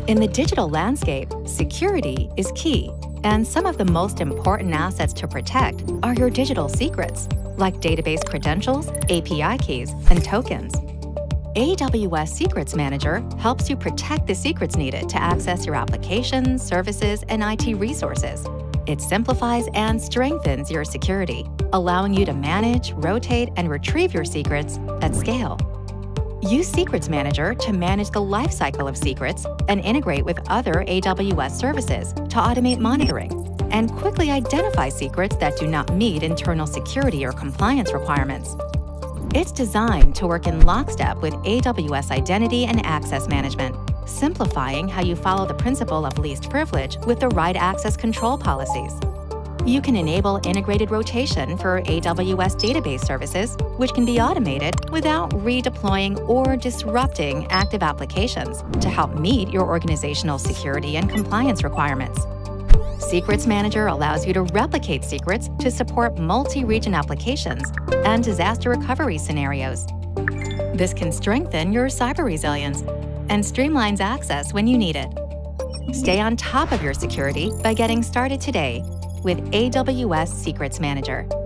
In the digital landscape, security is key, and some of the most important assets to protect are your digital secrets, like database credentials, API keys, and tokens. AWS Secrets Manager helps you protect the secrets needed to access your applications, services, and IT resources. It simplifies and strengthens your security, allowing you to manage, rotate, and retrieve your secrets at scale. Use Secrets Manager to manage the lifecycle of secrets and integrate with other AWS services to automate monitoring and quickly identify secrets that do not meet internal security or compliance requirements. It's designed to work in lockstep with AWS Identity and Access Management, simplifying how you follow the principle of least privilege with the right access control policies. You can enable integrated rotation for AWS database services, which can be automated without redeploying or disrupting active applications to help meet your organizational security and compliance requirements. Secrets Manager allows you to replicate secrets to support multi-region applications and disaster recovery scenarios. This can strengthen your cyber resilience and streamlines access when you need it. Stay on top of your security by getting started today with AWS Secrets Manager.